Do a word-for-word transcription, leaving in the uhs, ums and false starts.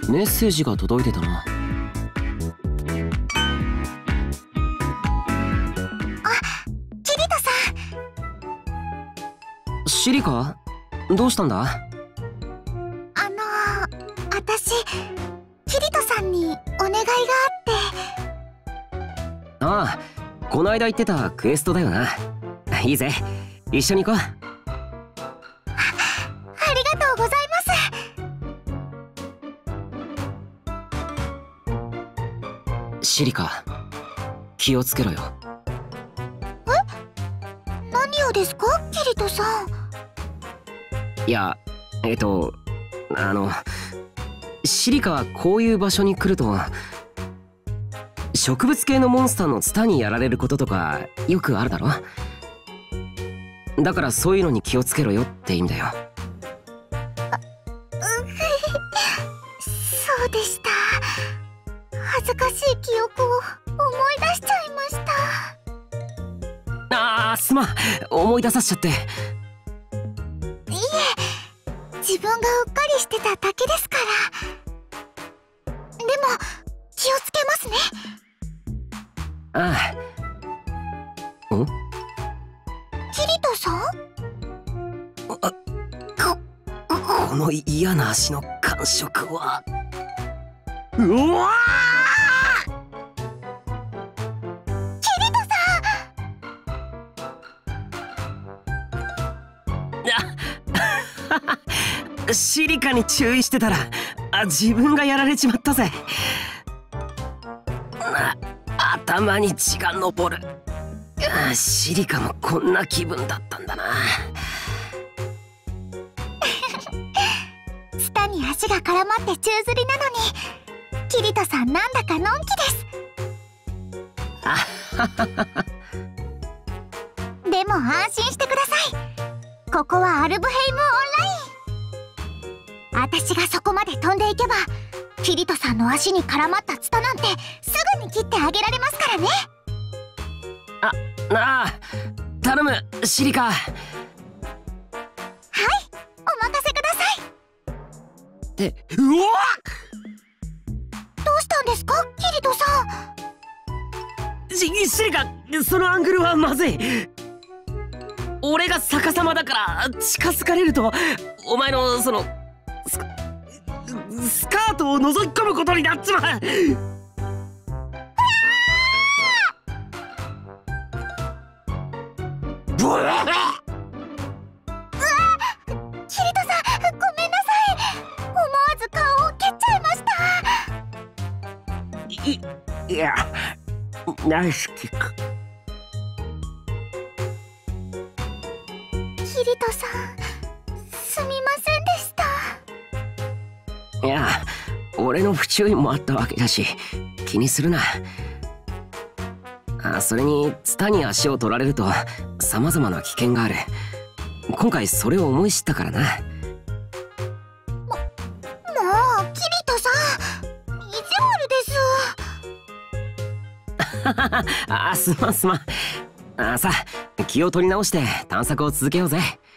メッセージが届いてたな。 あ、キリトさん。シリカ、どうしたんだ？ ん、あのー、私キリトさんにお願いがあって。 ああ、この間言ってたクエストだよな。いいぜ、一緒に行こう。 あ, ありがとうございます。シリカ、気をつけろよ。 え？何をですか、キリトさん。 いや、えっとあのシリカはこういう場所に来ると植物系のモンスターのツタにやられることとかよくあるだろ。だからそういうのに気をつけろよって意味だよ。 あ、うそうでした。恥ずかしい記憶を思い出しちゃいました。 ああ、すまん、思い出させちゃって。 いえ、自分がうっかりしてただけですから。でも気をつけますね。 ああ。ん？ キリトさん？ あ、こ、この嫌な足の感触は。うわー！ キリトさん！シリカに注意してたらあ自分がやられちまったぜ。な、頭に血が上る。シリカもこんな気分だったんだな。 ツタに足が絡まって宙吊りなのにキリトさんなんだかのんきです。でも安心してください。ここはアルブヘイムオンライン。私がそこまで飛んでいけばキリトさんの足に絡まったツタなんてすぐに切ってあげられますからね。 あ、なあ、頼むシリカ。はい、 お任せください。 って、うわっ！ どうしたんですか、キリトさん。 シシリカ、そのアングルはまずい。俺が逆さまだから近づかれるとお前のそのス、スカートを覗き込むことになっちまう。うわ！うわ！ キリトさん、ごめんなさい。思わず顔を蹴っちゃいました。 い、いや、ナイスキック。 キリトさん、すみませんでした。 いや、俺の不注意もあったわけだし気にするな。あ、それにツタに足を取られると様々な危険がある。今回それを思い知ったからな。も、もうキリトさん、意地悪です。 あ、すまんすまん。あ、さあ気を取り直して探索を続けようぜ。